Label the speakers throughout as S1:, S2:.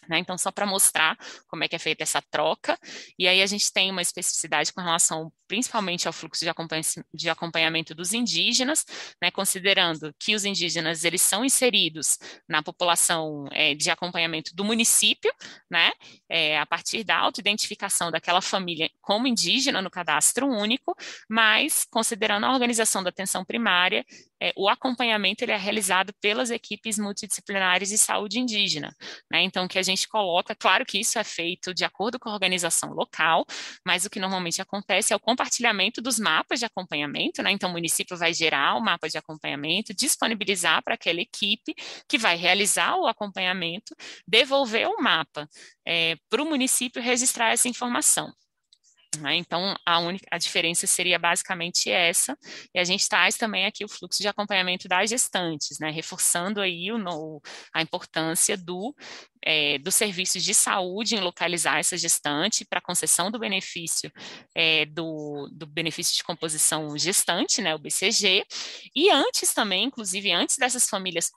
S1: né? Então, só para mostrar como é que é feita essa troca, e aí a gente tem uma especificidade com relação principalmente ao fluxo de acompanhamento dos indígenas, né, considerando que os indígenas eles são inseridos na população de acompanhamento do município, né, a partir da autoidentificação daquela família como indígena no cadastro único, mas considerando a organização da atenção primária, o acompanhamento ele é realizado pelas equipes multidisciplinares de saúde indígena, né? Então, que a gente coloca, claro que isso é feito de acordo com a organização local, mas o que normalmente acontece é o compartilhamento dos mapas de acompanhamento, né? Então, o município vai gerar o mapa de acompanhamento, disponibilizar para aquela equipe que vai realizar o acompanhamento, devolver o mapa para o município registrar essa informação. Então, a diferença seria basicamente essa, e a gente traz também aqui o fluxo de acompanhamento das gestantes, né, reforçando aí a importância dos serviços de saúde em localizar essa gestante para concessão do benefício, do benefício de composição gestante, né, o BCG, e antes também, inclusive antes dessas famílias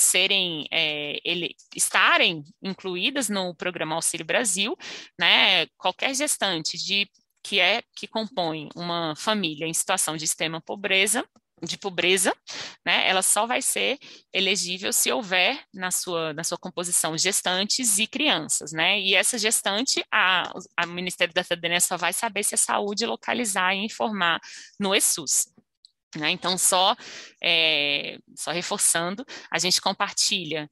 S1: estarem incluídas no programa Auxílio Brasil, né, qualquer gestante que compõe uma família em situação de extrema pobreza, né, ela só vai ser elegível se houver na sua composição gestantes e crianças, né, e essa gestante, o Ministério da Cidadania só vai saber se a saúde localizar e informar no ESUS. Né, então, só reforçando, a gente compartilha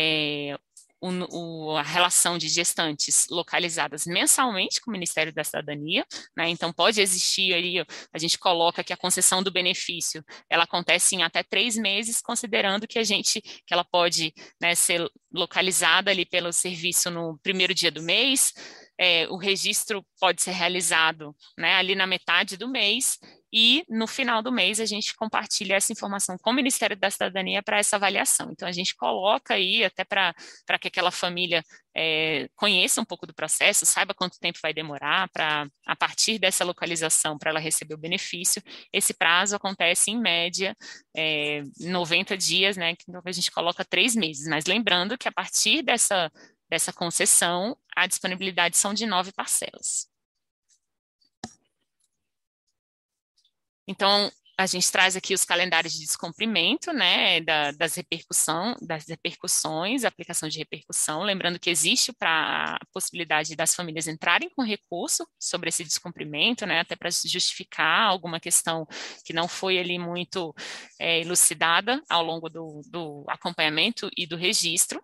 S1: a relação de gestantes localizadas mensalmente com o Ministério da Cidadania, né? Então pode existir aí, a gente coloca que a concessão do benefício, ela acontece em até 3 meses, considerando que ela pode, né, ser localizada ali pelo serviço no primeiro dia do mês, o registro pode ser realizado, né, ali na metade do mês, e no final do mês a gente compartilha essa informação com o Ministério da Cidadania para essa avaliação. Então a gente coloca aí até para que aquela família conheça um pouco do processo, saiba quanto tempo vai demorar para, a partir dessa localização, para ela receber o benefício. Esse prazo acontece em média 90 dias, né? Então a gente coloca 3 meses, mas lembrando que a partir dessa concessão, a disponibilidade são de 9 parcelas. Então, a gente traz aqui os calendários de descumprimento, né, das repercussões, aplicação de repercussão, lembrando que existe a possibilidade das famílias entrarem com recurso sobre esse descumprimento, né, até para justificar alguma questão que não foi ali muito elucidada ao longo do acompanhamento e do registro.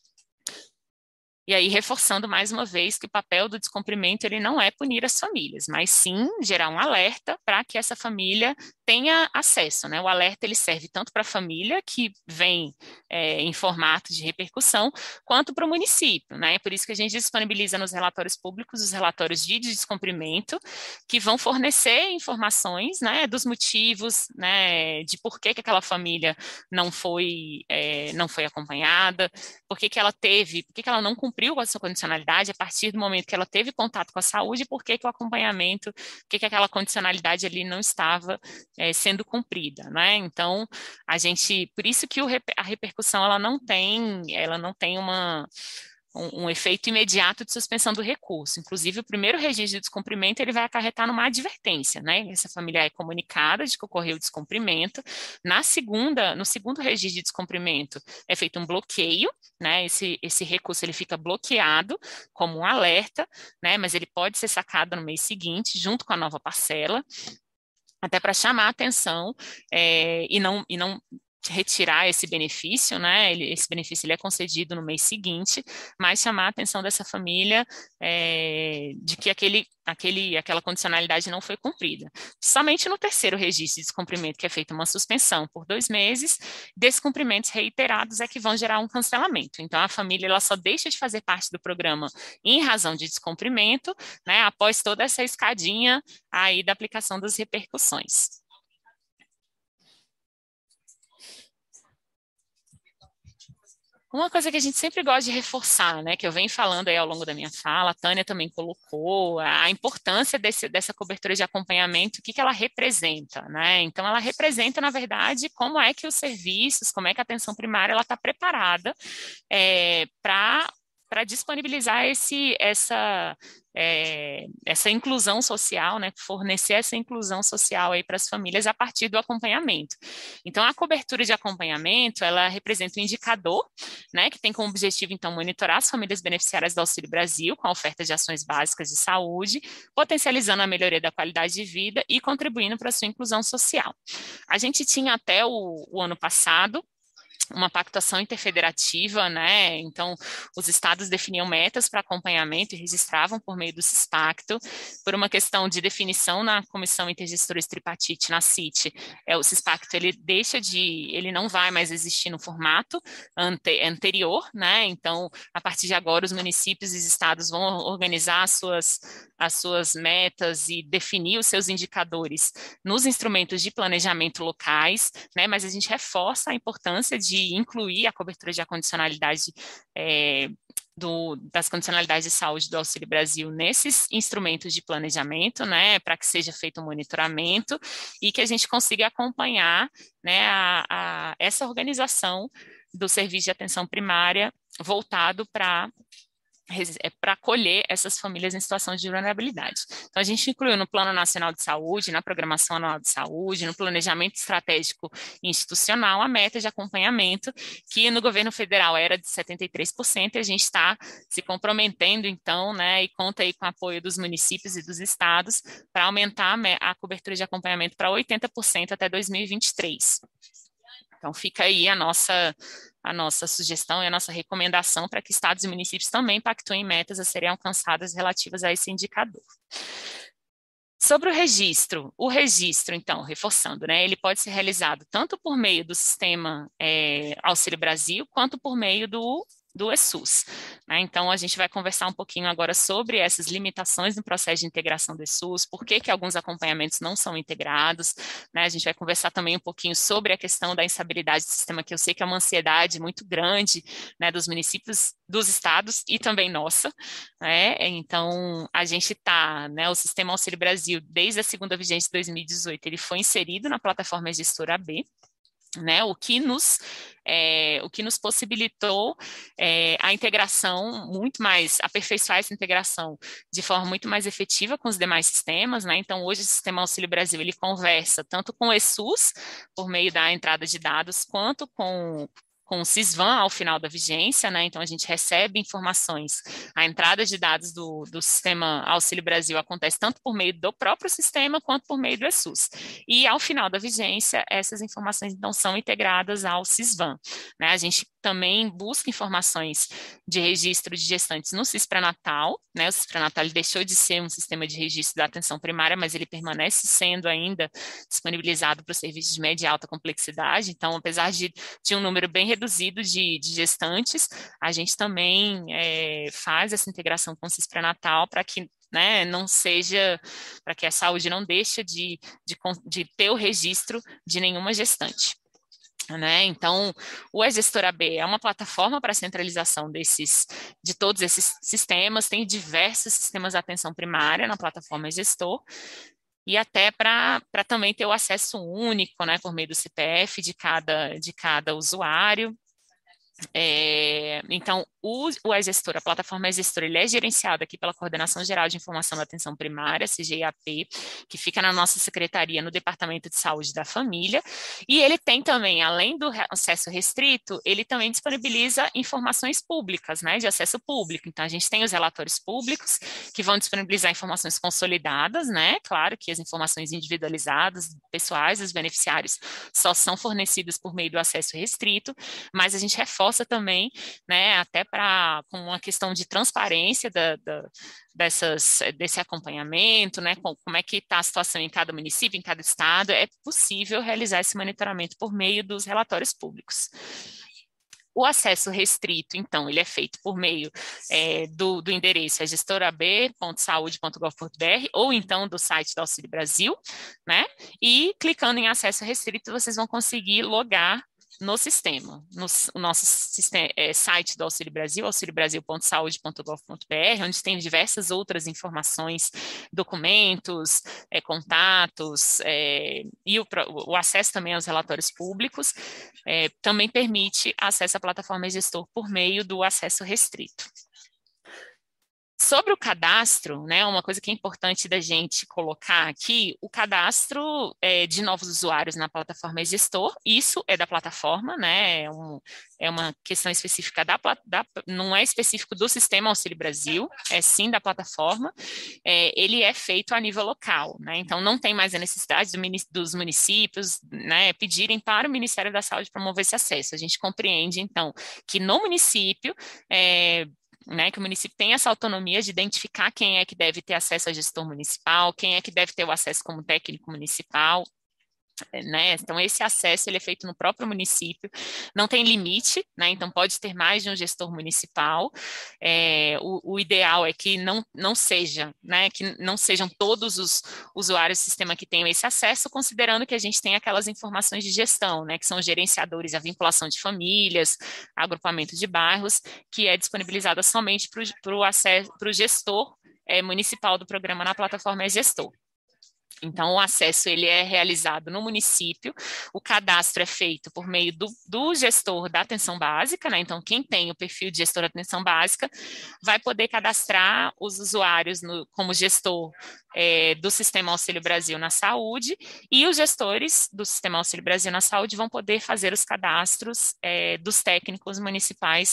S1: E aí, reforçando mais uma vez que o papel do descumprimento ele não é punir as famílias, mas sim gerar um alerta para que essa família tenha acesso, né? O alerta ele serve tanto para a família que vem em formato de repercussão, quanto para o município, né? Por isso que a gente disponibiliza nos relatórios públicos os relatórios de descumprimento, que vão fornecer informações, né, dos motivos, né, de por que aquela família não foi acompanhada, por que ela não cumpriu a sua condicionalidade a partir do momento que ela teve contato com a saúde, por que o acompanhamento, por que aquela condicionalidade ali não estava sendo cumprida, né? Então, por isso que a repercussão ela não tem um efeito imediato de suspensão do recurso. Inclusive, o primeiro registro de descumprimento ele vai acarretar numa advertência, né? Essa família é comunicada de que ocorreu o descumprimento. No segundo registro de descumprimento, é feito um bloqueio, né? Esse recurso ele fica bloqueado como um alerta, né? Mas ele pode ser sacado no mês seguinte, junto com a nova parcela, até para chamar a atenção e não retirar esse benefício, né? Esse benefício ele é concedido no mês seguinte, mas chamar a atenção dessa família de que aquela condicionalidade não foi cumprida. Somente no terceiro registro de descumprimento, que é feita uma suspensão por 2 meses, descumprimentos reiterados é que vão gerar um cancelamento. Então, a família ela só deixa de fazer parte do programa em razão de descumprimento, né? Após toda essa escadinha aí da aplicação das repercussões. Uma coisa que a gente sempre gosta de reforçar, né, que eu venho falando aí ao longo da minha fala, a Tânia também colocou, a importância dessa cobertura de acompanhamento, o que ela representa, né? Então, ela representa, na verdade, como é que os serviços, como é que a atenção primária ela está preparada para disponibilizar essa inclusão social, né, fornecer essa inclusão social aí para as famílias a partir do acompanhamento. Então, a cobertura de acompanhamento, ela representa um indicador, né, que tem como objetivo, então, monitorar as famílias beneficiárias do Auxílio Brasil com a oferta de ações básicas de saúde, potencializando a melhoria da qualidade de vida e contribuindo para a sua inclusão social. A gente tinha até o ano passado uma pactuação interfederativa, né? Então, os estados definiam metas para acompanhamento e registravam por meio do CISPACTO, por uma questão de definição na Comissão Intergestores Tripartite, na CIT. O CISPACTO, ele não vai mais existir no formato anterior, né? Então, a partir de agora, os municípios e os estados vão organizar as suas metas e definir os seus indicadores nos instrumentos de planejamento locais, né? Mas a gente reforça a importância de incluir a cobertura de acondicionalidade das condicionalidades de saúde do Auxílio Brasil nesses instrumentos de planejamento, né, para que seja feito um monitoramento e que a gente consiga acompanhar, né, essa organização do serviço de atenção primária voltado para acolher essas famílias em situação de vulnerabilidade. Então, a gente incluiu no Plano Nacional de Saúde, na Programação Anual de Saúde, no Planejamento Estratégico Institucional, a meta de acompanhamento, que no governo federal era de 73%, e a gente está se comprometendo, então, né, e conta aí com o apoio dos municípios e dos estados, para aumentar a cobertura de acompanhamento para 80% até 2023. Então, fica aí a nossa sugestão e a nossa recomendação para que estados e municípios também pactuem metas a serem alcançadas relativas a esse indicador. Sobre o registro, então, reforçando, né, ele pode ser realizado tanto por meio do sistema Auxílio Brasil, quanto por meio do ESUS, né? Então, a gente vai conversar um pouquinho agora sobre essas limitações no processo de integração do ESUS, por que alguns acompanhamentos não são integrados, né? A gente vai conversar também um pouquinho sobre a questão da instabilidade do sistema, que eu sei que é uma ansiedade muito grande, né, dos municípios, dos estados e também nossa, né? Então, a gente né, o Sistema Auxílio Brasil, desde a segunda vigência de 2018, ele foi inserido na plataforma Gestora AB, né, o que nos possibilitou a integração muito mais, aperfeiçoar essa integração de forma muito mais efetiva com os demais sistemas, né? Então, hoje o Sistema Auxílio Brasil, ele conversa tanto com o ESUS, por meio da entrada de dados, quanto com o Sisvan ao final da vigência, né? Então a gente recebe informações, a entrada de dados do Sistema Auxílio Brasil acontece tanto por meio do próprio sistema quanto por meio do ESUS. E ao final da vigência, essas informações então são integradas ao Sisvan, né? A gente também busca informações de registro de gestantes no CIS pré-natal, né? O CIS pré-natal ele deixou de ser um sistema de registro da atenção primária, mas ele permanece sendo ainda disponibilizado para os serviços de média e alta complexidade. Então, apesar de um número bem reduzido de gestantes, a gente também faz essa integração com o CIS pré-natal para que, né, não seja, para que a saúde não deixe de ter o registro de nenhuma gestante. Né? Então, o eGestora B é uma plataforma para a centralização de todos esses sistemas, tem diversos sistemas de atenção primária na plataforma eGestor, e até para também ter o acesso único, né, por meio do CPF de cada usuário. Então, o eGestor, a plataforma eGestor, ele é gerenciado aqui pela Coordenação Geral de Informação da Atenção Primária, CGIAP, que fica na nossa secretaria no Departamento de Saúde da Família, e ele tem também, além do acesso restrito, ele também disponibiliza informações públicas, né, de acesso público. Então, a gente tem os relatórios públicos, que vão disponibilizar informações consolidadas, né, claro que as informações individualizadas, pessoais dos beneficiários, só são fornecidas por meio do acesso restrito, mas a gente reforça também, né, até com uma questão de transparência desse acompanhamento, né, como é que está a situação em cada município, em cada estado, é possível realizar esse monitoramento por meio dos relatórios públicos. O acesso restrito, então, ele é feito por meio do endereço gestorab.saude.gov.br ou então do site do Auxílio Brasil, né, e clicando em acesso restrito, vocês vão conseguir logar no sistema, no nosso site do Auxílio Brasil, auxiliobrasil.saude.gov.br, onde tem diversas outras informações, documentos, contatos, e o acesso também aos relatórios públicos, também permite acesso à plataforma eGestor por meio do acesso restrito. Sobre o cadastro, né, uma coisa que é importante da gente colocar aqui, o cadastro de novos usuários na plataforma é gestor, isso é da plataforma, né, é uma questão específica não é específico do Sistema Auxílio Brasil, é sim da plataforma, ele é feito a nível local, né, então não tem mais a necessidade dos municípios, né, pedirem para o Ministério da Saúde promover esse acesso. A gente compreende, então, que no município, né, que o município tem essa autonomia de identificar quem é que deve ter acesso a gestor municipal, quem é que deve ter o acesso como técnico municipal, né? Então, esse acesso ele é feito no próprio município, não tem limite, né? Então, pode ter mais de um gestor municipal. O ideal é que não seja, né? Que não sejam todos os usuários do sistema que tenham esse acesso, considerando que a gente tem aquelas informações de gestão, né? Que são gerenciadores, a vinculação de famílias, agrupamento de bairros, que é disponibilizada somente para o gestor municipal do programa na plataforma é gestor. Então, o acesso ele é realizado no município, o cadastro é feito por meio do gestor da atenção básica, né? Então, quem tem o perfil de gestor da atenção básica vai poder cadastrar os usuários como gestor do Sistema Auxílio Brasil na saúde, e os gestores do Sistema Auxílio Brasil na saúde vão poder fazer os cadastros dos técnicos municipais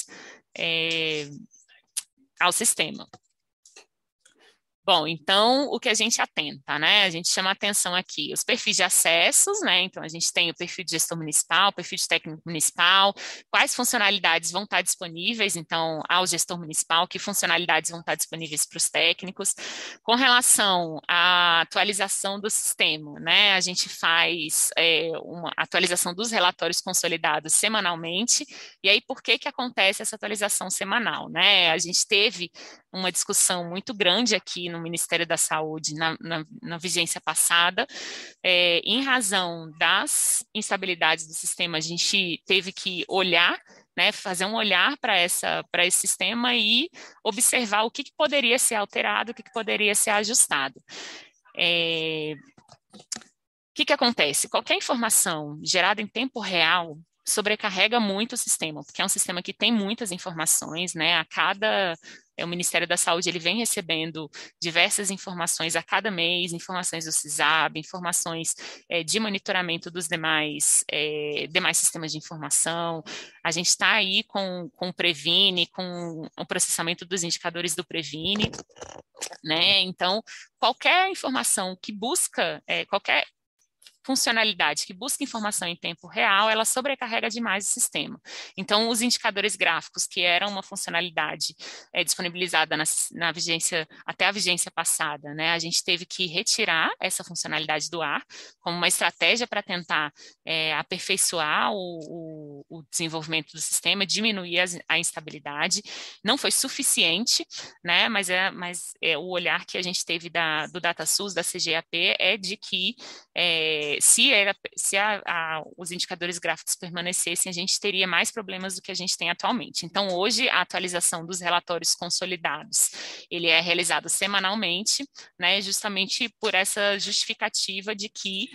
S1: ao sistema. Bom, então, o que a gente atenta, né? A gente chama atenção aqui, os perfis de acessos, né? Então, a gente tem o perfil de gestor municipal, o perfil de técnico municipal, quais funcionalidades vão estar disponíveis, então, ao gestor municipal, que funcionalidades vão estar disponíveis para os técnicos. Com relação à atualização do sistema, né? A gente faz uma atualização dos relatórios consolidados semanalmente, e aí, por que acontece essa atualização semanal, né? A gente teve uma discussão muito grande aqui no Ministério da Saúde na vigência passada, em razão das instabilidades do sistema, a gente teve que olhar, né, fazer um olhar para esse sistema e observar o que poderia ser alterado, o que poderia ser ajustado. O que acontece? Qualquer informação gerada em tempo real sobrecarrega muito o sistema, porque é um sistema que tem muitas informações, né? O Ministério da Saúde ele vem recebendo diversas informações a cada mês, informações do CISAB, informações de monitoramento dos demais sistemas de informação. A gente está aí com o Previne, com o processamento dos indicadores do Previne, né? Então, qualquer informação que busca, qualquer funcionalidade que busca informação em tempo real, ela sobrecarrega demais o sistema. Então, os indicadores gráficos, que eram uma funcionalidade disponibilizada na vigência, até a vigência passada, né, a gente teve que retirar essa funcionalidade do ar, como uma estratégia para tentar aperfeiçoar o desenvolvimento do sistema, diminuir a instabilidade. Não foi suficiente, né, mas o olhar que a gente teve do DataSUS, da CGAP, é de que se os indicadores gráficos permanecessem, a gente teria mais problemas do que a gente tem atualmente. Então, hoje, a atualização dos relatórios consolidados, ele é realizado semanalmente, né, justamente por essa justificativa de que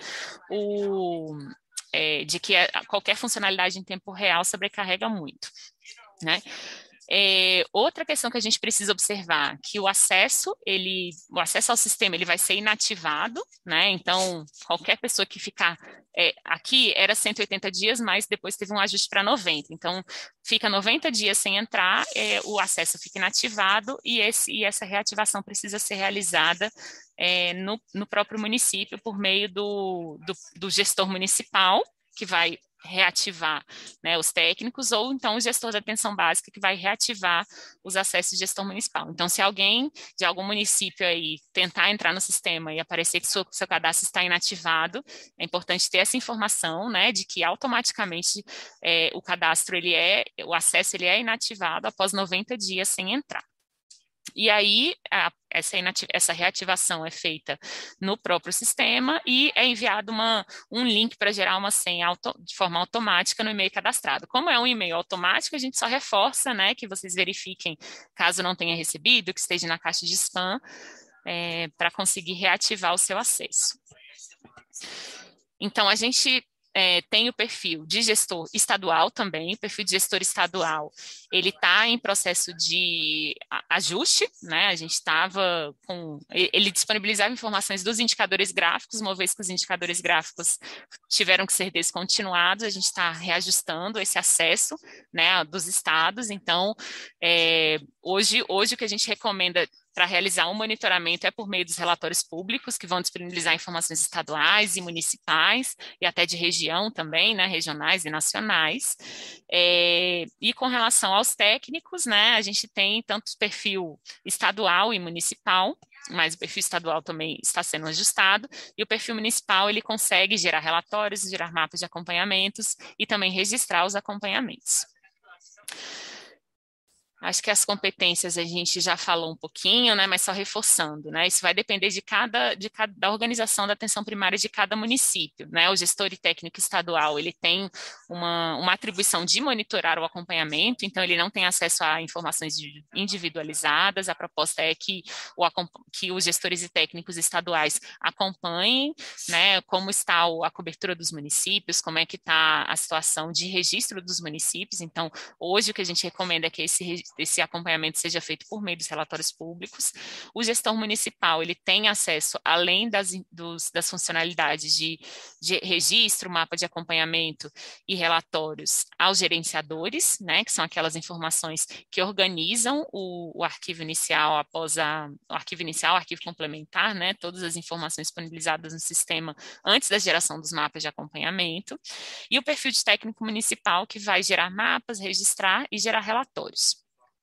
S1: qualquer funcionalidade em tempo real sobrecarrega muito, né? Outra questão que a gente precisa observar, que o acesso ao sistema ele vai ser inativado, né? Então, qualquer pessoa que ficar aqui era 180 dias, mas depois teve um ajuste para 90. Então, fica 90 dias sem entrar, o acesso fica inativado e essa reativação precisa ser realizada no próprio município por meio do gestor municipal, que vai reativar, né, os técnicos, ou então o gestor da atenção básica que vai reativar os acessos de gestor municipal. Então, se alguém de algum município aí tentar entrar no sistema e aparecer que seu cadastro está inativado, é importante ter essa informação, né, de que automaticamente o acesso ele é inativado após 90 dias sem entrar. E aí, essa reativação é feita no próprio sistema e é enviado um link para gerar uma senha de forma automática no e-mail cadastrado. Como é um e-mail automático, a gente só reforça, né, que vocês verifiquem, caso não tenha recebido, que esteja na caixa de spam, para conseguir reativar o seu acesso. Então, a gente tem o perfil de gestor estadual também. O perfil de gestor estadual, ele está em processo de ajuste, né? A gente estava com... Ele disponibilizava informações dos indicadores gráficos, uma vez que os indicadores gráficos tiveram que ser descontinuados, a gente está reajustando esse acesso, né, dos estados. Então, hoje o que a gente recomenda para realizar um monitoramento é por meio dos relatórios públicos, que vão disponibilizar informações estaduais e municipais, e até de região também, né, regionais e nacionais. E com relação aos técnicos, né, a gente tem tanto perfil estadual e municipal, mas o perfil estadual também está sendo ajustado, e o perfil municipal, ele consegue gerar relatórios, gerar mapas de acompanhamentos e também registrar os acompanhamentos. Acho que as competências a gente já falou um pouquinho, né, mas só reforçando, né, isso vai depender da organização da atenção primária de cada município, né, o gestor e técnico estadual, ele tem uma atribuição de monitorar o acompanhamento, então ele não tem acesso a informações individualizadas, a proposta é que os gestores e técnicos estaduais acompanhem, né, como está a cobertura dos municípios, como é que está a situação de registro dos municípios. Então, hoje o que a gente recomenda é que esse acompanhamento seja feito por meio dos relatórios públicos. O gestor municipal, ele tem acesso, além das funcionalidades de registro, mapa de acompanhamento e relatórios, aos gerenciadores, né, que são aquelas informações que organizam o arquivo inicial após o arquivo complementar, né, todas as informações disponibilizadas no sistema antes da geração dos mapas de acompanhamento, e o perfil de técnico municipal, que vai gerar mapas, registrar e gerar relatórios.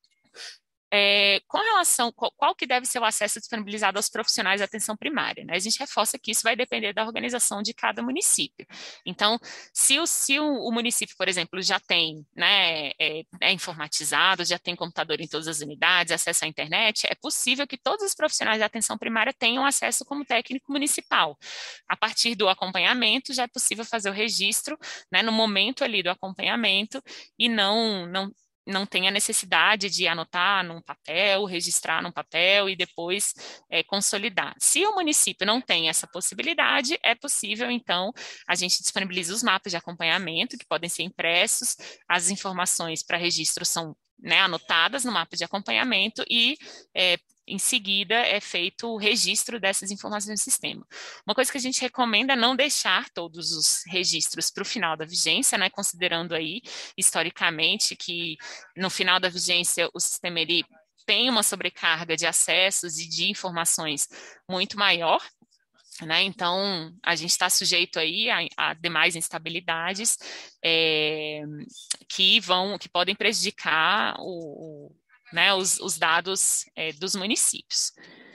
S1: Com relação, qual que deve ser o acesso disponibilizado aos profissionais da atenção primária, né? A gente reforça que isso vai depender da organização de cada município. Então, se o município, por exemplo, já tem, né, é informatizado, já tem computador em todas as unidades, acesso à internet, é possível que todos os profissionais da atenção primária tenham acesso como técnico municipal. A partir do acompanhamento, já é possível fazer o registro, né, no momento ali do acompanhamento, e não tem a necessidade de anotar num papel, registrar num papel e depois consolidar. Se o município não tem essa possibilidade, é possível, então, a gente disponibiliza os mapas de acompanhamento, que podem ser impressos, as informações para registro são, né, anotadas no mapa de acompanhamento e em seguida é feito o registro dessas informações no sistema. Uma coisa que a gente recomenda é não deixar todos os registros para o final da vigência, né, considerando aí, historicamente, que no final da vigência o sistema ele tem uma sobrecarga de acessos e de informações muito maior, né? Então, a gente está sujeito aí a demais instabilidades que podem prejudicar né, os dados dos municípios.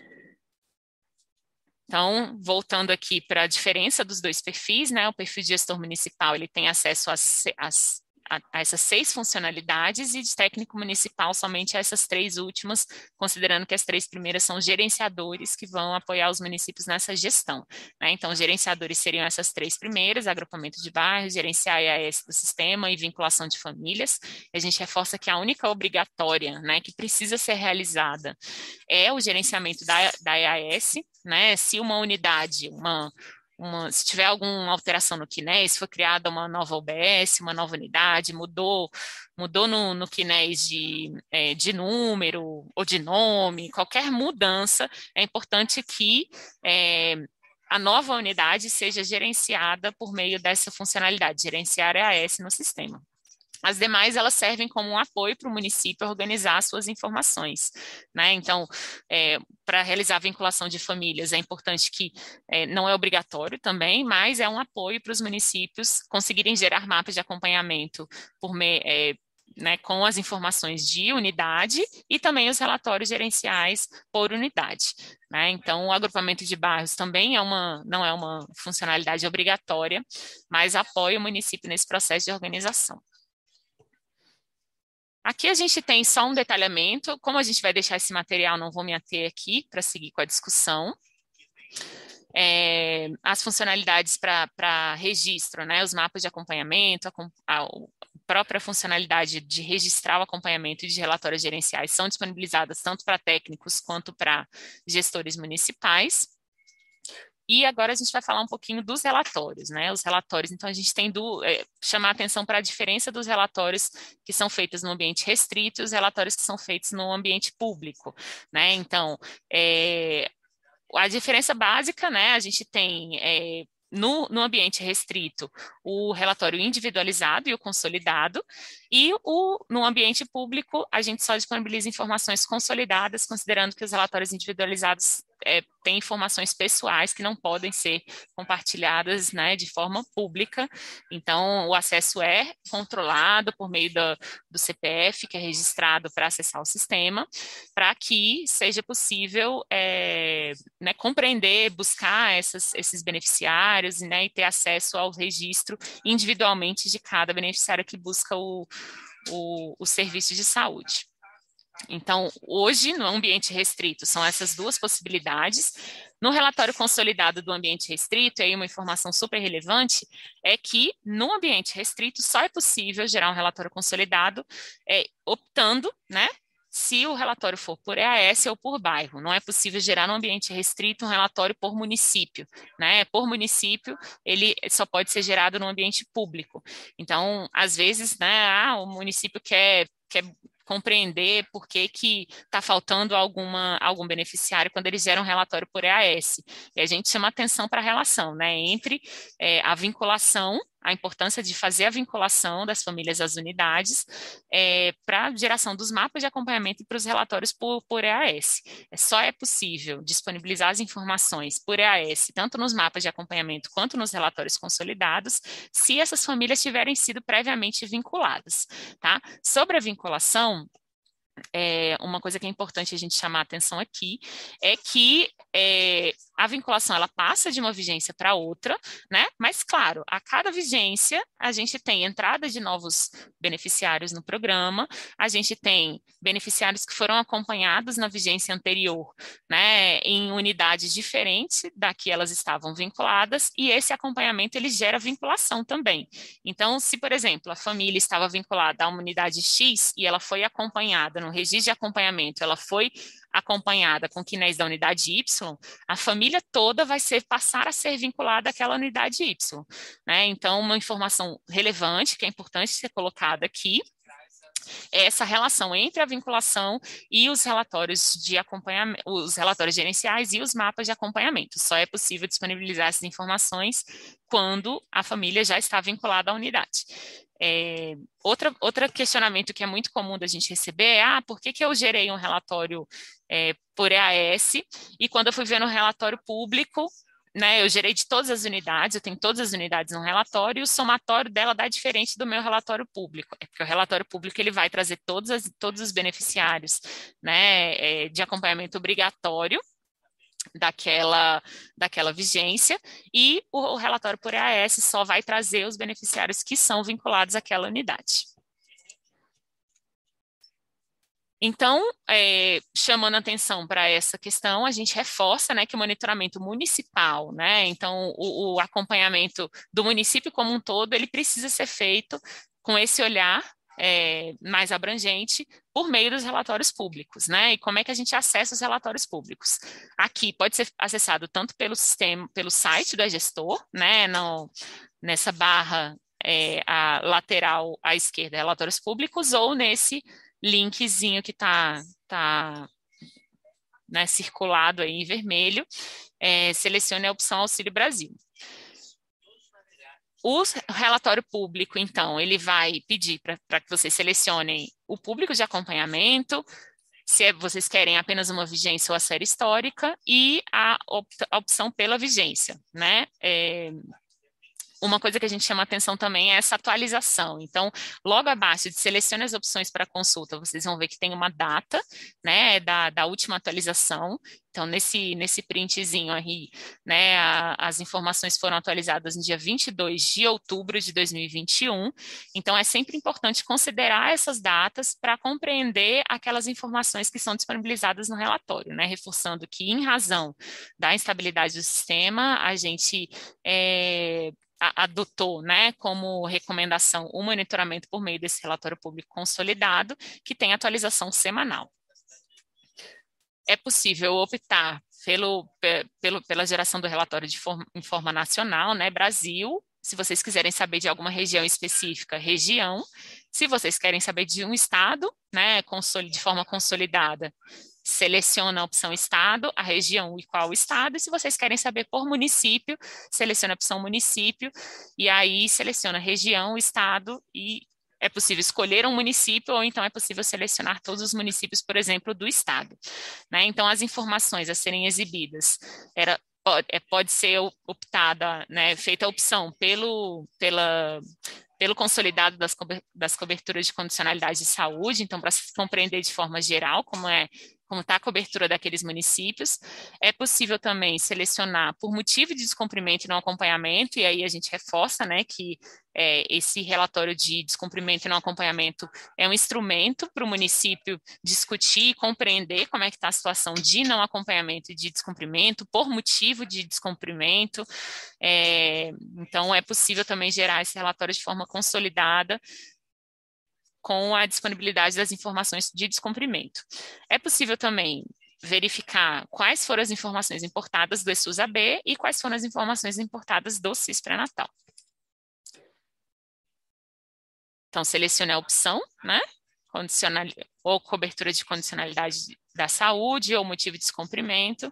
S1: Então, voltando aqui para a diferença dos dois perfis, né, o perfil de gestor municipal, ele tem acesso a essas 6 funcionalidades, e de técnico municipal somente a essas 3 últimas, considerando que as 3 primeiras são gerenciadores que vão apoiar os municípios nessa gestão, né? Então, gerenciadores seriam essas 3 primeiras: agrupamento de bairros, gerenciar a EAS do sistema e vinculação de famílias. E a gente reforça que a única obrigatória, né, que precisa ser realizada é o gerenciamento da EAS, né? Se uma unidade, se tiver alguma alteração no CNES, foi criada uma nova UBS, uma nova unidade, mudou no CNES de número ou de nome, qualquer mudança, é importante que a nova unidade seja gerenciada por meio dessa funcionalidade, gerenciar EAS no sistema. As demais, elas servem como um apoio para o município organizar as suas informações, né? Então, para realizar a vinculação de famílias, é importante que não é obrigatório também, mas é um apoio para os municípios conseguirem gerar mapas de acompanhamento né, com as informações de unidade e também os relatórios gerenciais por unidade, né? Então, o agrupamento de bairros também não é uma funcionalidade obrigatória, mas apoia o município nesse processo de organização. Aqui a gente tem só um detalhamento. Como a gente vai deixar esse material, não vou me ater aqui para seguir com a discussão. As funcionalidades para registro, né, os mapas de acompanhamento, a própria funcionalidade de registrar o acompanhamento e de relatórios gerenciais são disponibilizadas tanto para técnicos quanto para gestores municipais. E agora a gente vai falar um pouquinho dos relatórios, né? Os relatórios, então a gente tem chamar atenção para a diferença dos relatórios que são feitos no ambiente restrito e os relatórios que são feitos no ambiente público, né? Então, a diferença básica, né? A gente tem no ambiente restrito, o relatório individualizado e o consolidado, e no ambiente público, a gente só disponibiliza informações consolidadas, considerando que os relatórios individualizados têm informações pessoais que não podem ser compartilhadas, né, de forma pública. Então, o acesso é controlado por meio do CPF, que é registrado para acessar o sistema, para que seja possível né, compreender, buscar esses beneficiários, né, e ter acesso ao registro individualmente de cada beneficiário que busca o serviço de saúde. Então, hoje, no ambiente restrito, são essas duas possibilidades. No relatório consolidado do ambiente restrito, aí uma informação super relevante é que, no ambiente restrito, só é possível gerar um relatório consolidado optando, né, se o relatório for por EAS ou por bairro. Não é possível gerar no ambiente restrito um relatório por município, né? Por município, ele só pode ser gerado no ambiente público. Então, às vezes, né, o município quer compreender por que está faltando algum beneficiário quando eles geram um relatório por EAS. E a gente chama atenção para a relação, né, entre a vinculação, a importância de fazer a vinculação das famílias às unidades para a geração dos mapas de acompanhamento e para os relatórios por EAS. Só é possível disponibilizar as informações por EAS, tanto nos mapas de acompanhamento quanto nos relatórios consolidados, se essas famílias tiverem sido previamente vinculadas, tá? Sobre a vinculação, uma coisa que é importante a gente chamar a atenção aqui é que a vinculação ela passa de uma vigência para outra, né? Mas, claro, a cada vigência a gente tem entrada de novos beneficiários no programa, a gente tem beneficiários que foram acompanhados na vigência anterior, né? Em unidades diferentes da que elas estavam vinculadas, e esse acompanhamento ele gera vinculação também. Então, se, por exemplo, a família estava vinculada a uma unidade X e ela foi acompanhada no registro de acompanhamento, ela foi acompanhada com quinés da unidade Y, a família toda vai passar a ser vinculada àquela unidade Y, né? Então, uma informação relevante, que é importante ser colocada aqui, é essa relação entre a vinculação e os relatórios de acompanhamento, os relatórios gerenciais e os mapas de acompanhamento. Só é possível disponibilizar essas informações quando a família já está vinculada à unidade. Outro questionamento que é muito comum da gente receber é, por que eu gerei um relatório por EAS e quando eu fui ver no relatório público, né, eu gerei de todas as unidades, eu tenho todas as unidades no relatório e o somatório dela dá diferente do meu relatório público. É porque o relatório público ele vai trazer todos os beneficiários, né, de acompanhamento obrigatório daquela vigência, e o relatório por EAS só vai trazer os beneficiários que são vinculados àquela unidade. Então, chamando atenção para essa questão, a gente reforça, né, que o monitoramento municipal, né, então o acompanhamento do município como um todo, ele precisa ser feito com esse olhar mais abrangente por meio dos relatórios públicos, né? E como é que a gente acessa os relatórios públicos? Aqui pode ser acessado tanto pelo sistema, pelo site do gestor, né? Nessa barra a lateral à esquerda, relatórios públicos, ou nesse linkzinho que está né, circulado aí em vermelho, selecione a opção Auxílio Brasil. O relatório público, então, ele vai pedir para que vocês selecionem o público de acompanhamento, se vocês querem apenas uma vigência ou a série histórica, e a opção pela vigência, né? Uma coisa que a gente chama atenção também é essa atualização. Então, logo abaixo de selecione as opções para consulta, vocês vão ver que tem uma data, né, da última atualização. Então, nesse printzinho aí, né, as informações foram atualizadas no dia 22 de outubro de 2021. Então, é sempre importante considerar essas datas para compreender aquelas informações que são disponibilizadas no relatório, né, reforçando que, em razão da instabilidade do sistema, a gente adotou, né, como recomendação o monitoramento por meio desse relatório público consolidado, que tem atualização semanal. É possível optar pela geração do relatório em forma nacional, né, Brasil. Se vocês quiserem saber de alguma região específica, região. Se vocês querem saber de um estado, né, de forma consolidada, seleciona a opção estado, a região e qual estado. E se vocês querem saber por município, seleciona a opção município, e aí seleciona região, estado, e é possível escolher um município, ou então é possível selecionar todos os municípios, por exemplo, do estado, né? Então, as informações a serem exibidas pode ser optada, né, feita a opção pelo consolidado das coberturas de condicionalidade de saúde, então, para se compreender de forma geral como está a cobertura daqueles municípios. É possível também selecionar por motivo de descumprimento e não acompanhamento, e aí a gente reforça, né, que esse relatório de descumprimento e não acompanhamento é um instrumento para o município discutir e compreender como é que está a situação de não acompanhamento e de descumprimento, por motivo de descumprimento. Então, é possível também gerar esse relatório de forma consolidada, com a disponibilidade das informações de descumprimento. É possível também verificar quais foram as informações importadas do ESUS-AB e quais foram as informações importadas do CIS pré-natal. Então, selecione a opção, né? Ou cobertura de condicionalidade da saúde, ou motivo de descumprimento.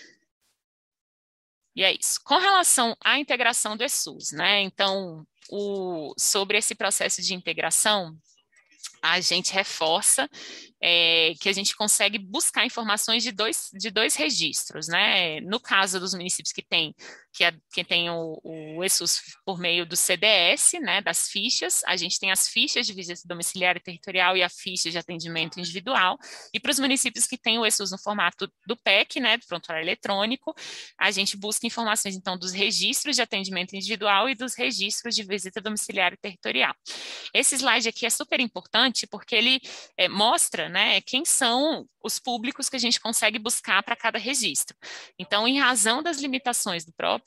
S1: E é isso. Com relação à integração do ESUS, né? Então, sobre esse processo de integração, a gente reforça que a gente consegue buscar informações de dois registros, né? No caso dos municípios que tem o ESUS por meio do CDS, né, das fichas, a gente tem as fichas de visita domiciliar e territorial e a ficha de atendimento individual, e para os municípios que têm o ESUS no formato do PEC, né, do prontuário eletrônico, a gente busca informações, então, dos registros de atendimento individual e dos registros de visita domiciliar e territorial. Esse slide aqui é super importante porque ele mostra, né, quem são os públicos que a gente consegue buscar para cada registro. Então, em razão das limitações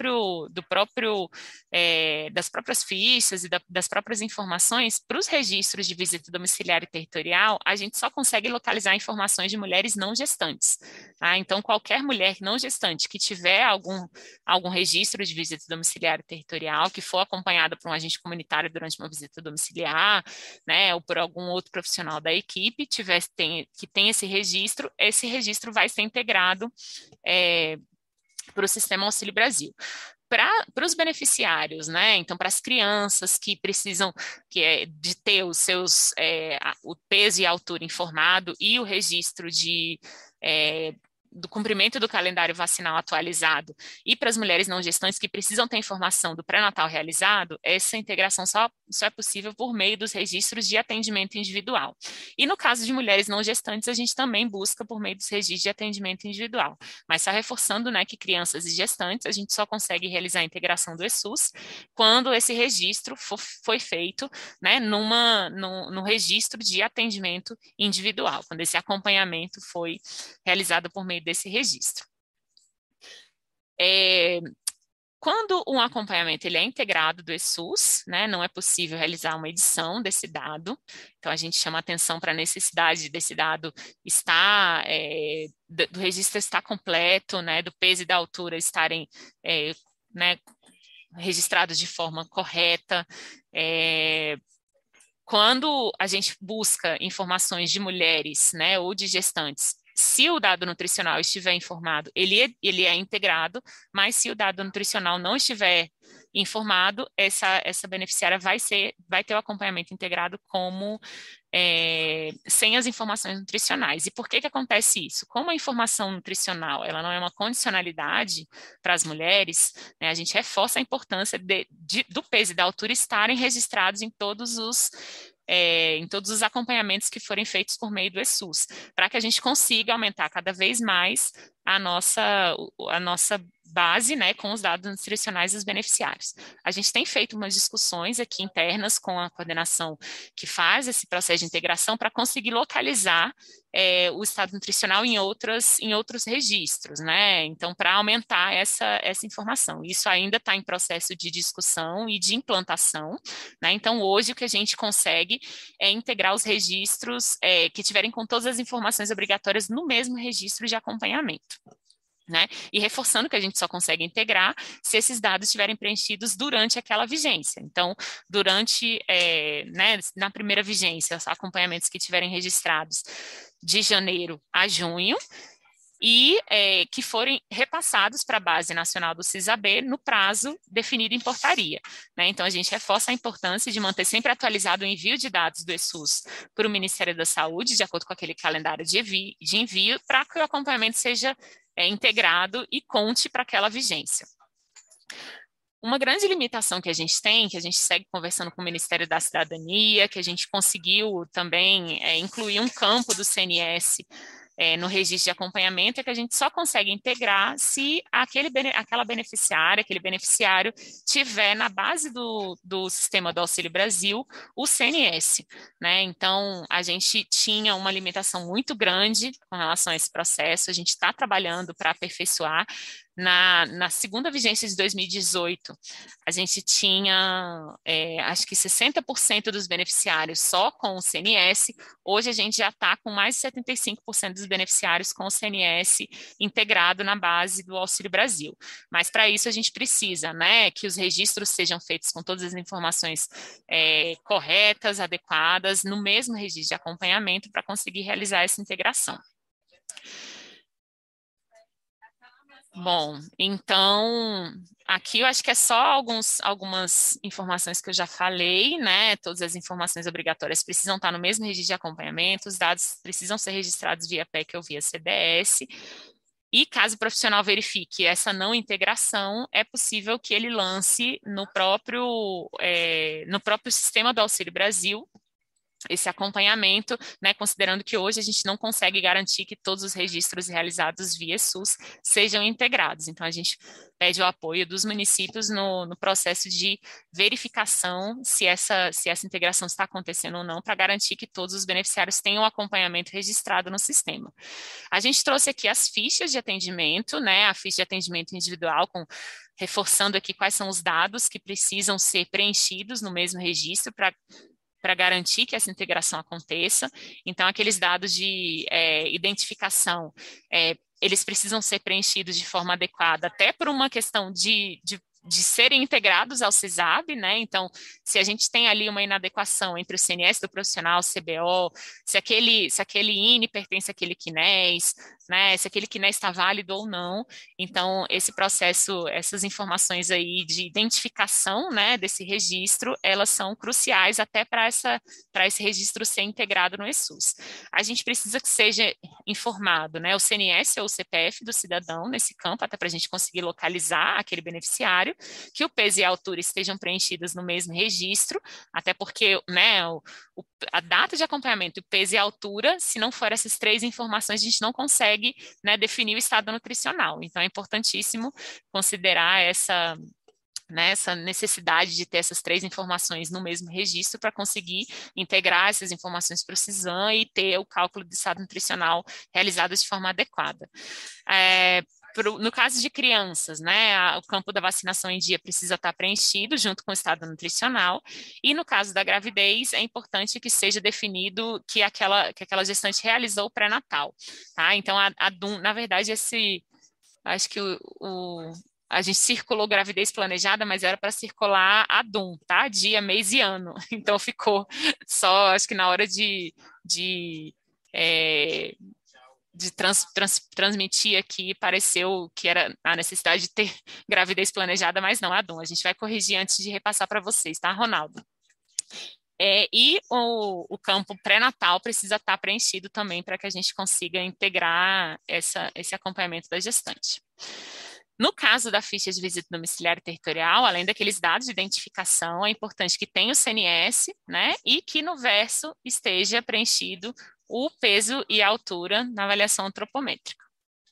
S1: das próprias fichas e das próprias informações, para os registros de visita domiciliar e territorial, a gente só consegue localizar informações de mulheres não gestantes. Tá? Então, qualquer mulher não gestante que tiver algum registro de visita domiciliar e territorial, que for acompanhada por um agente comunitário durante uma visita domiciliar, né, ou por algum outro profissional da equipe, que tem esse registro vai ser integrado para o Sistema Auxílio Brasil. Para os beneficiários, né? Então, para as crianças que precisam de ter o peso e a altura informado e o registro do cumprimento do calendário vacinal atualizado, e para as mulheres não gestantes que precisam ter informação do pré-natal realizado, essa integração só é possível por meio dos registros de atendimento individual. E no caso de mulheres não gestantes, a gente também busca por meio dos registros de atendimento individual. Mas só reforçando, né, que crianças e gestantes, a gente só consegue realizar a integração do ESUS quando esse registro foi feito, né, no registro de atendimento individual, quando esse acompanhamento foi realizado por meio desse registro. Quando um acompanhamento ele é integrado do ESUS, né, não é possível realizar uma edição desse dado, então a gente chama atenção para a necessidade desse dado do registro estar completo, né, do peso e da altura estarem né, registrados de forma correta. Quando a gente busca informações de mulheres, né, ou de gestantes, se o dado nutricional estiver informado, ele é integrado, mas se o dado nutricional não estiver informado, essa beneficiária vai ter o acompanhamento integrado sem as informações nutricionais. E por que acontece isso? Como a informação nutricional ela não é uma condicionalidade para as mulheres, né, a gente reforça a importância do peso e da altura estarem registrados em todos os acompanhamentos que forem feitos por meio do ESUS, para que a gente consiga aumentar cada vez mais a nossa base, né, com os dados nutricionais dos beneficiários. A gente tem feito umas discussões aqui internas com a coordenação que faz esse processo de integração para conseguir localizar o estado nutricional em outros registros, né? Então, para aumentar essa informação. Isso ainda está em processo de discussão e de implantação, né? Então, hoje o que a gente consegue é integrar os registros que tiverem com todas as informações obrigatórias no mesmo registro de acompanhamento. né? E reforçando que a gente só consegue integrar se esses dados estiverem preenchidos durante aquela vigência. Então, durante, né, na primeira vigência, os acompanhamentos que estiverem registrados de janeiro a junho, e que forem repassados para a Base Nacional do CISAB no prazo definido em portaria, né? Então, a gente reforça a importância de manter sempre atualizado o envio de dados do ESUS para o Ministério da Saúde, de acordo com aquele calendário de envio, para que o acompanhamento seja integrado e conte para aquela vigência. Uma grande limitação que a gente tem, que a gente segue conversando com o Ministério da Cidadania, que a gente conseguiu também incluir um campo do CNS no registro de acompanhamento, é que a gente só consegue integrar se aquela beneficiária, aquele beneficiário tiver na base do sistema do Auxílio Brasil o CNS, né? Então, a gente tinha uma limitação muito grande com relação a esse processo, a gente está trabalhando para aperfeiçoar. Na segunda vigência de 2018, a gente tinha, acho que 60% dos beneficiários só com o CNS, hoje a gente já está com mais de 75% dos beneficiários com o CNS integrado na base do Auxílio Brasil. Mas para isso a gente precisa, né, que os registros sejam feitos com todas as informações corretas, adequadas, no mesmo registro de acompanhamento para conseguir realizar essa integração. Bom, então, aqui eu acho que é só algumas informações que eu já falei, né? Todas as informações obrigatórias precisam estar no mesmo registro de acompanhamento, os dados precisam ser registrados via PEC ou via CDS, e caso o profissional verifique essa não integração, é possível que ele lance no próprio sistema do Auxílio Brasil esse acompanhamento, né, considerando que hoje a gente não consegue garantir que todos os registros realizados via SUS sejam integrados. Então, a gente pede o apoio dos municípios no processo de verificação se essa integração está acontecendo ou não, para garantir que todos os beneficiários tenham o acompanhamento registrado no sistema. A gente trouxe aqui as fichas de atendimento, né, a ficha de atendimento individual, reforçando aqui quais são os dados que precisam ser preenchidos no mesmo registro para garantir que essa integração aconteça. Então, aqueles dados de identificação, eles precisam ser preenchidos de forma adequada, até por uma questão de serem integrados ao CISAB, né? Então, se a gente tem ali uma inadequação entre o CNS do profissional, o CBO, se aquele INE pertence àquele CNES, né? Se aquele CNES está válido ou não. Então, esse processo, essas informações aí de identificação, né, desse registro, elas são cruciais até para esse registro ser integrado no ESUS. A gente precisa que seja informado, né, o CNS ou o CPF do cidadão nesse campo, até para a gente conseguir localizar aquele beneficiário, que o peso e a altura estejam preenchidos no mesmo registro, até porque, né, a data de acompanhamento, o peso e a altura, se não for essas três informações, a gente não consegue, né, definir o estado nutricional. Então, é importantíssimo considerar essa necessidade de ter essas três informações no mesmo registro para conseguir integrar essas informações para o CISAM e ter o cálculo do estado nutricional realizado de forma adequada. No caso de crianças, né, o campo da vacinação em dia precisa estar preenchido junto com o estado nutricional, e no caso da gravidez, é importante que seja definido que aquela gestante realizou o pré-natal, tá? Então, na verdade, acho que a gente circulou gravidez planejada, mas era para circular a DUM, tá? Dia, mês e ano. Então, ficou só, acho que na hora de transmitir aqui, pareceu que era a necessidade de ter gravidez planejada, mas não, Adão, a gente vai corrigir antes de repassar para vocês, tá, Ronaldo? E o campo pré-natal precisa estar preenchido também para que a gente consiga integrar esse acompanhamento da gestante. No caso da ficha de visita domiciliar e territorial, além daqueles dados de identificação, é importante que tenha o CNS, né, e que no verso esteja preenchido o peso e a altura na avaliação antropométrica.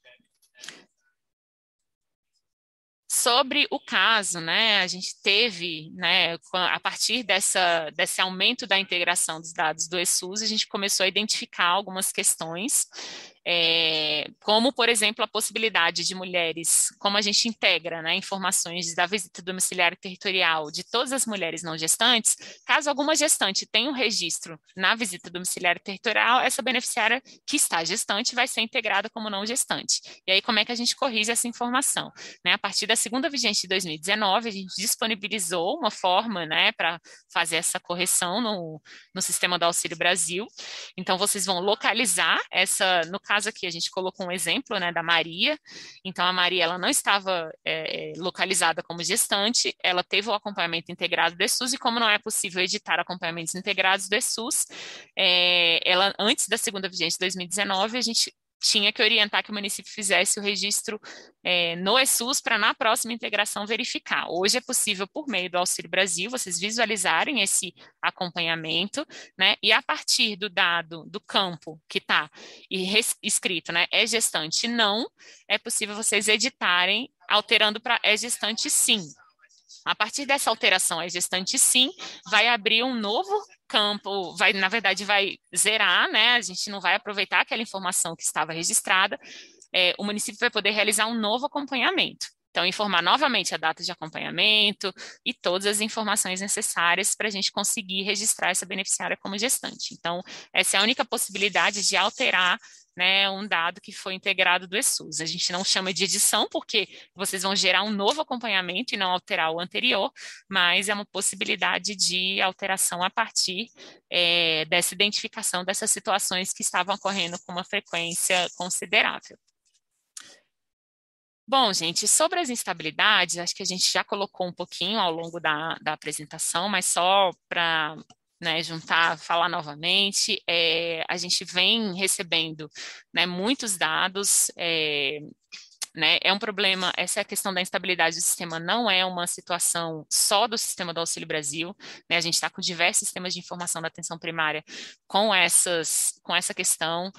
S1: Sobre o caso, né, a gente teve, né, a partir desse aumento da integração dos dados do ESUS, a gente começou a identificar algumas questões como, por exemplo, a possibilidade de mulheres, como a gente integra, né, informações da visita domiciliar e territorial de todas as mulheres não gestantes, caso alguma gestante tenha um registro na visita domiciliar e territorial, essa beneficiária que está gestante vai ser integrada como não gestante. E aí, como é que a gente corrige essa informação? Né, a partir da segunda vigente de 2019, a gente disponibilizou uma forma, né, para fazer essa correção no sistema do Auxílio Brasil. Então, vocês vão localizar essa, no caso aqui, a gente colocou um exemplo, né, da Maria. Então, a Maria, ela não estava localizada como gestante, ela teve o acompanhamento integrado do ESUS, e como não é possível editar acompanhamentos integrados do ESUS, ela, antes da segunda vigência de 2019, a gente tinha que orientar que o município fizesse o registro no ESUS para na próxima integração verificar. Hoje é possível, por meio do Auxílio Brasil, vocês visualizarem esse acompanhamento, né? E a partir do dado do campo que está escrito, né? É gestante não, é possível vocês editarem, alterando para é gestante sim. A partir dessa alteração, é gestante sim, vai abrir um novo campo, na verdade, vai zerar, né? A gente não vai aproveitar aquela informação que estava registrada, o município vai poder realizar um novo acompanhamento. Então, informar novamente a data de acompanhamento e todas as informações necessárias para a gente conseguir registrar essa beneficiária como gestante. Então, essa é a única possibilidade de alterar, né, um dado que foi integrado do ESUS. A gente não chama de edição, porque vocês vão gerar um novo acompanhamento e não alterar o anterior, mas é uma possibilidade de alteração a partir dessa identificação dessas situações que estavam ocorrendo com uma frequência considerável. Bom, gente, sobre as instabilidades, acho que a gente já colocou um pouquinho ao longo da apresentação, mas só para, né, juntar, falar novamente, a gente vem recebendo, né, muitos dados, né, é um problema, essa questão da instabilidade do sistema não é uma situação só do sistema do Auxílio Brasil, né, a gente está com diversos sistemas de informação da atenção primária com essa questão,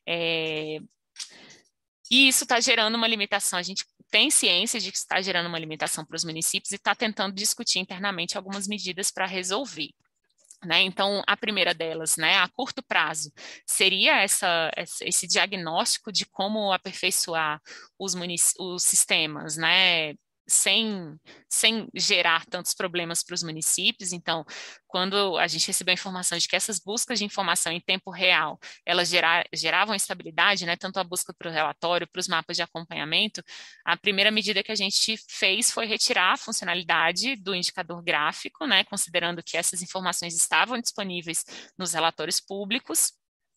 S1: e isso está gerando uma limitação. A gente tem ciência de que está gerando uma limitação para os municípios e está tentando discutir internamente algumas medidas para resolver. Né? Então, a primeira delas, né, a curto prazo, seria esse diagnóstico de como aperfeiçoar os sistemas, né, sem gerar tantos problemas para os municípios. Então, quando a gente recebeu a informação de que essas buscas de informação em tempo real, elas geravam instabilidade, né, tanto a busca para o relatório, para os mapas de acompanhamento, a primeira medida que a gente fez foi retirar a funcionalidade do indicador gráfico, né, considerando que essas informações estavam disponíveis nos relatórios públicos,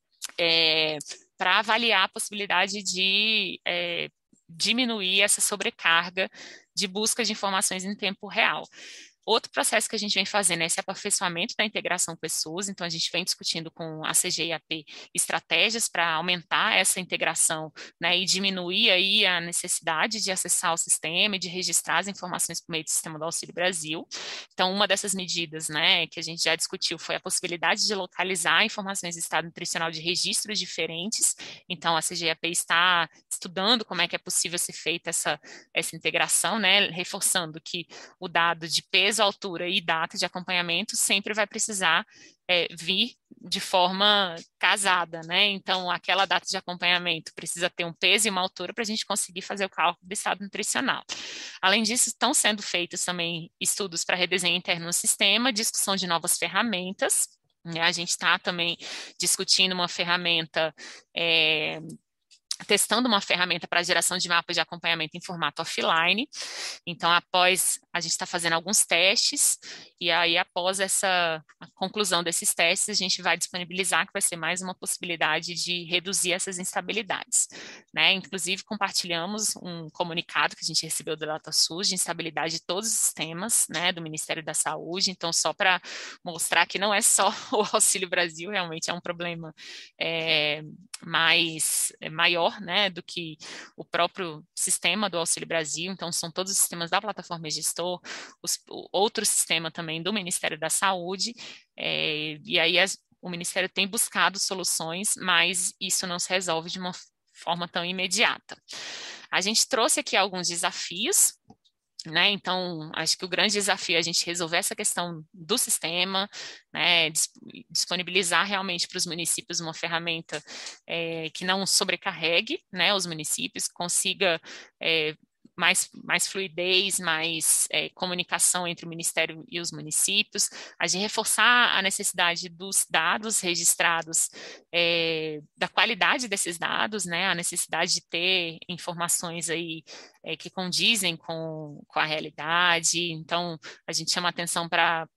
S1: para avaliar a possibilidade de diminuir essa sobrecarga de busca de informações em tempo real. Outro processo que a gente vem fazendo é esse aperfeiçoamento da integração com o ESUS, então a gente vem discutindo com a CGIAP estratégias para aumentar essa integração, né, e diminuir aí a necessidade de acessar o sistema e de registrar as informações por meio do sistema do Auxílio Brasil. Então, uma dessas medidas, né, que a gente já discutiu foi a possibilidade de localizar informações do estado nutricional de registros diferentes. Então, a CGIAP está estudando como é que é possível ser feita essa integração, né, reforçando que o dado de peso, altura e data de acompanhamento sempre vai precisar vir de forma casada, né? Então, aquela data de acompanhamento precisa ter um peso e uma altura para a gente conseguir fazer o cálculo do estado nutricional. Além disso, estão sendo feitos também estudos para redesenho interno no sistema, discussão de novas ferramentas, né? A gente está também discutindo uma ferramenta testando uma ferramenta para geração de mapas de acompanhamento em formato offline. Então, após, a gente está fazendo alguns testes, e aí, após a conclusão desses testes, a gente vai disponibilizar, que vai ser mais uma possibilidade de reduzir essas instabilidades, né? Inclusive, compartilhamos um comunicado que a gente recebeu do DataSUS de instabilidade de todos os sistemas, né, do Ministério da Saúde. Então, só para mostrar que não é só o Auxílio Brasil, realmente é um problema maior, né, do que o próprio sistema do Auxílio Brasil. Então, são todos os sistemas da plataforma gestor, outro sistema também do Ministério da Saúde, e aí o Ministério tem buscado soluções, mas isso não se resolve de uma forma tão imediata. A gente trouxe aqui alguns desafios né? Então, acho que o grande desafio é a gente resolver essa questão do sistema, né? Disponibilizar realmente para os municípios uma ferramenta que não sobrecarregue, né, os municípios, consiga mais fluidez, mais comunicação entre o Ministério e os municípios, a de reforçar a necessidade dos dados registrados, da qualidade desses dados, né, a necessidade de ter informações aí que condizem com a realidade. Então, a gente chama atenção para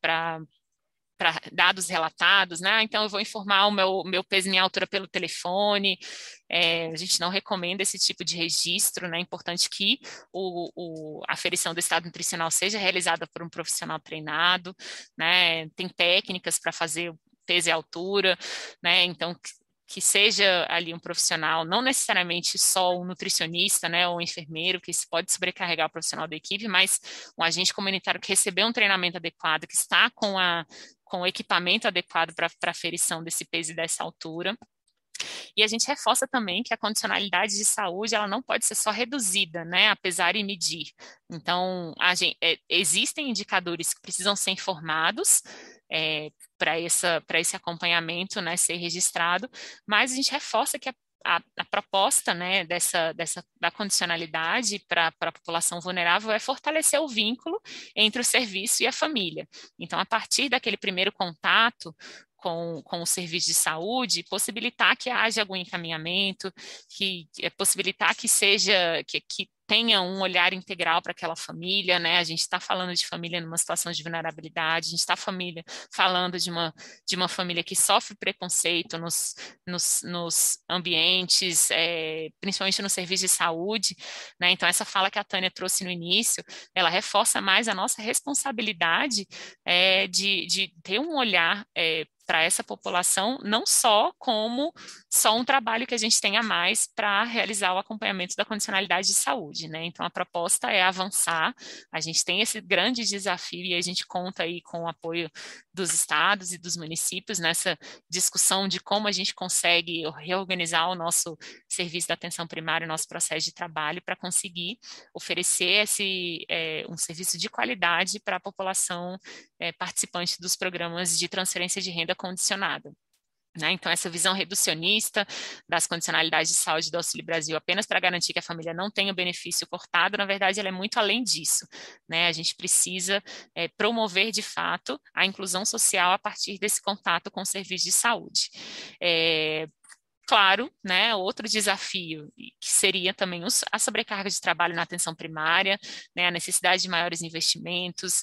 S1: dados relatados, né? Então, eu vou informar o meu peso e minha altura pelo telefone. A gente não recomenda esse tipo de registro, né? É importante que a aferição do estado nutricional seja realizada por um profissional treinado, né? Tem técnicas para fazer o peso e altura, né? Então, que seja ali um profissional, não necessariamente só um nutricionista, né, ou um enfermeiro, que isso pode sobrecarregar o profissional da equipe, mas um agente comunitário que recebeu um treinamento adequado, que está com o equipamento adequado para a aferição desse peso e dessa altura. E a gente reforça também que a condicionalidade de saúde ela não pode ser só reduzida, né, a pesar e medir. Então, existem indicadores que precisam ser informados para esse acompanhamento, né, ser registrado, mas a gente reforça que a proposta, né, da condicionalidade para a população vulnerável é fortalecer o vínculo entre o serviço e a família. Então, a partir daquele primeiro contato com o serviço de saúde, possibilitar que haja algum encaminhamento, possibilitar que seja, que tenha um olhar integral para aquela família, né? A gente está falando de família numa situação de vulnerabilidade, a gente está falando de uma família que sofre preconceito nos ambientes, principalmente no serviço de saúde, né? Então, essa fala que a Tânia trouxe no início, ela reforça mais a nossa responsabilidade de ter um olhar para essa população, não só como só um trabalho que a gente tem a mais para realizar o acompanhamento da condicionalidade de saúde, né? Então, a proposta é avançar, a gente tem esse grande desafio e a gente conta aí com o apoio dos estados e dos municípios nessa discussão de como a gente consegue reorganizar o nosso serviço da atenção primária, o nosso processo de trabalho para conseguir oferecer um serviço de qualidade para a população participante dos programas de transferência de renda condicionada. Né? Então, essa visão reducionista das condicionalidades de saúde do Auxílio Brasil apenas para garantir que a família não tenha o benefício cortado, na verdade, ela é muito além disso. Né? A gente precisa promover, de fato, a inclusão social a partir desse contato com o serviço de saúde. Claro, né, outro desafio que seria também a sobrecarga de trabalho na atenção primária, né, a necessidade de maiores investimentos,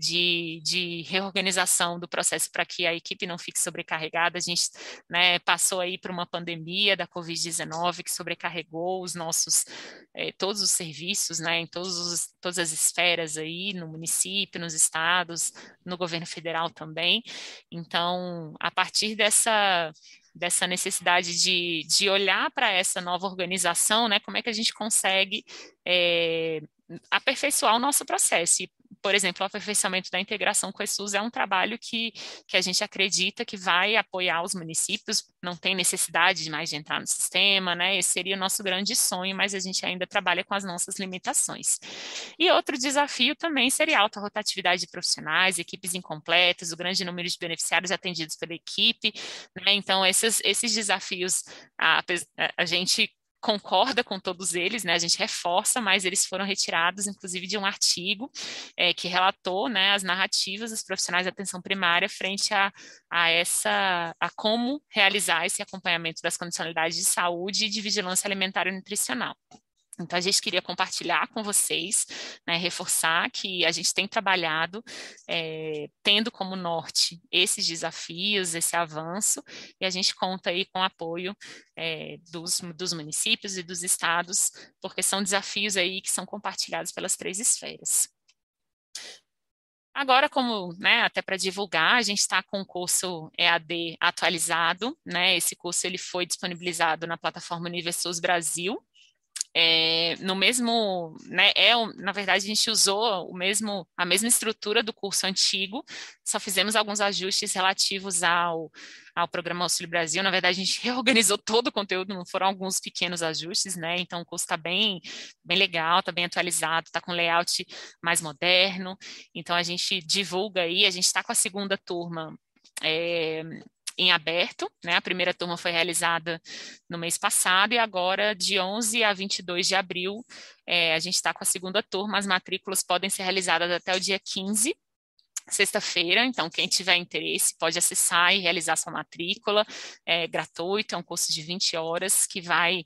S1: de reorganização do processo para que a equipe não fique sobrecarregada. A gente, né, passou aí por uma pandemia da Covid-19 que sobrecarregou todos os serviços, né, em todas as esferas aí, no município, nos estados, no governo federal também. Então, a partir dessa necessidade de olhar para essa nova organização, né? Como é que a gente consegue aperfeiçoar o nosso processo. E, por exemplo, o aperfeiçoamento da integração com o SUS é um trabalho que a gente acredita que vai apoiar os municípios, não tem necessidade de mais de entrar no sistema, né? Esse seria o nosso grande sonho, mas a gente ainda trabalha com as nossas limitações. E outro desafio também seria a alta rotatividade de profissionais, equipes incompletas, o grande número de beneficiários atendidos pela equipe, né? Então, esses desafios, a gente concorda com todos eles, né? A gente reforça, mas eles foram retirados, inclusive, de um artigo que relatou, né, as narrativas dos profissionais de atenção primária frente a como realizar esse acompanhamento das condicionalidades de saúde e de vigilância alimentar e nutricional. Então, a gente queria compartilhar com vocês, né, reforçar que a gente tem trabalhado tendo como norte esses desafios, esse avanço, e a gente conta aí com o apoio dos municípios e dos estados, porque são desafios aí que são compartilhados pelas 3 esferas. Agora, como, né, até para divulgar, a gente está com o curso EAD atualizado, né, esse curso ele foi disponibilizado na plataforma Universus Brasil, no mesmo, né, na verdade a gente usou a mesma estrutura do curso antigo, só fizemos alguns ajustes relativos ao programa Auxílio Brasil. Na verdade, a gente reorganizou todo o conteúdo, não foram alguns pequenos ajustes, né? Então o curso está bem legal, está bem atualizado, está com layout mais moderno. Então a gente divulga aí, a gente está com a segunda turma em aberto, né? A primeira turma foi realizada no mês passado e agora, de 11 a 22 de abril, a gente está com a segunda turma. As matrículas podem ser realizadas até o dia 15, sexta-feira, então quem tiver interesse pode acessar e realizar sua matrícula, é gratuito, é um curso de 20 horas que vai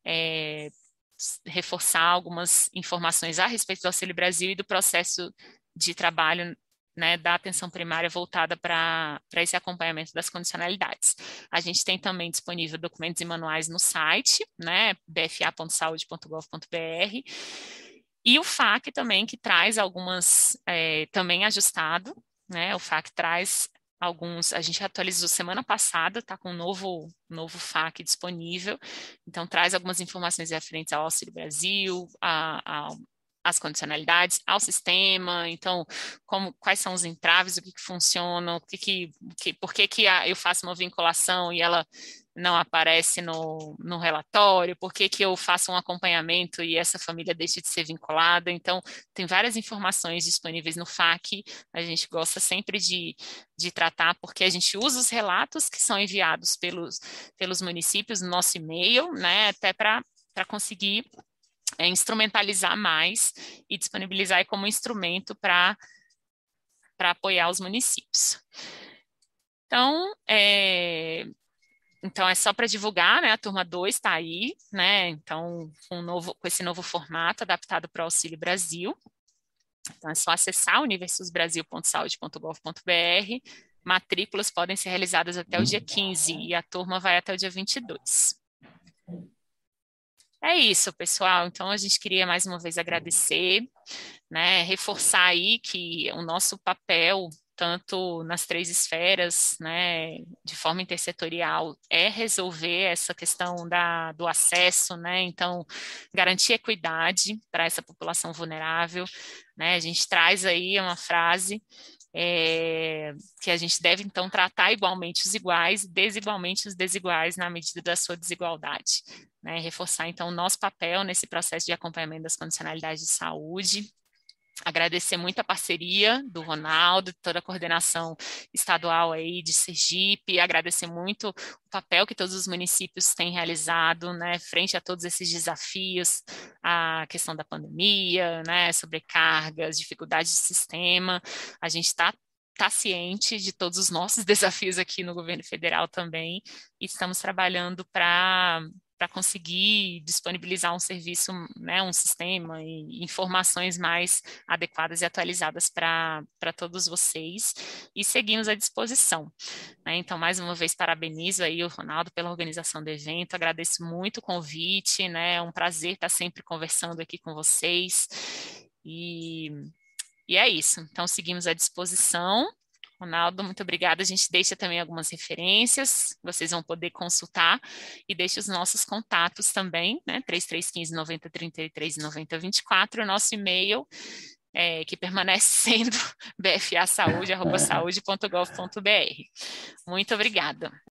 S1: reforçar algumas informações a respeito do Auxílio Brasil e do processo de trabalho, né, da atenção primária voltada para esse acompanhamento das condicionalidades. A gente tem também disponível documentos e manuais no site, né, bfa.saude.gov.br, e o FAQ também, que traz algumas, também ajustado, né, o FAQ traz alguns, a gente atualizou semana passada, está com um novo FAQ disponível, então traz algumas informações referentes ao Auxílio Brasil, as condicionalidades, ao sistema, então quais são os entraves, o que funciona, por que eu faço uma vinculação e ela não aparece no relatório, por que eu faço um acompanhamento e essa família deixa de ser vinculada. Então, tem várias informações disponíveis no FAQ, a gente gosta sempre de tratar, porque a gente usa os relatos que são enviados pelos municípios no nosso e-mail, né, até para conseguir instrumentalizar mais e disponibilizar como instrumento para apoiar os municípios. Então, é só para divulgar, né? A turma 2 está aí, né? Então, com esse novo formato adaptado para o Auxílio Brasil. Então, é só acessar universusbrasil.saude.gov.br. Matrículas podem ser realizadas até o dia 15 e a turma vai até o dia 22. É isso, pessoal. Então, a gente queria mais uma vez agradecer, né? Reforçar aí que o nosso papel, tanto nas 3 esferas, né, de forma intersetorial, é resolver essa questão do acesso, né, então, garantir equidade para essa população vulnerável, né, a gente traz aí uma frase que a gente deve, então, tratar igualmente os iguais, desigualmente os desiguais na medida da sua desigualdade, né, reforçar, então, o nosso papel nesse processo de acompanhamento das condicionalidades de saúde. Agradecer muito a parceria do Ronaldo, toda a coordenação estadual aí de Sergipe, agradecer muito o papel que todos os municípios têm realizado, né, frente a todos esses desafios, a questão da pandemia, né, sobrecargas, dificuldades de sistema. A gente está ciente de todos os nossos desafios aqui no governo federal também, e estamos trabalhando para conseguir disponibilizar um serviço, né, um sistema e informações mais adequadas e atualizadas para todos vocês, e seguimos à disposição, né? Então, mais uma vez, parabenizo aí o Ronaldo pela organização do evento, agradeço muito o convite, né? É um prazer estar sempre conversando aqui com vocês, e é isso. Então, seguimos à disposição. Ronaldo, muito obrigada. A gente deixa também algumas referências, vocês vão poder consultar, e deixa os nossos contatos também, né? 3315 9033 e 9024, o nosso e-mail, que permanece sendo bfasaude@saude.gov.br. Muito obrigada.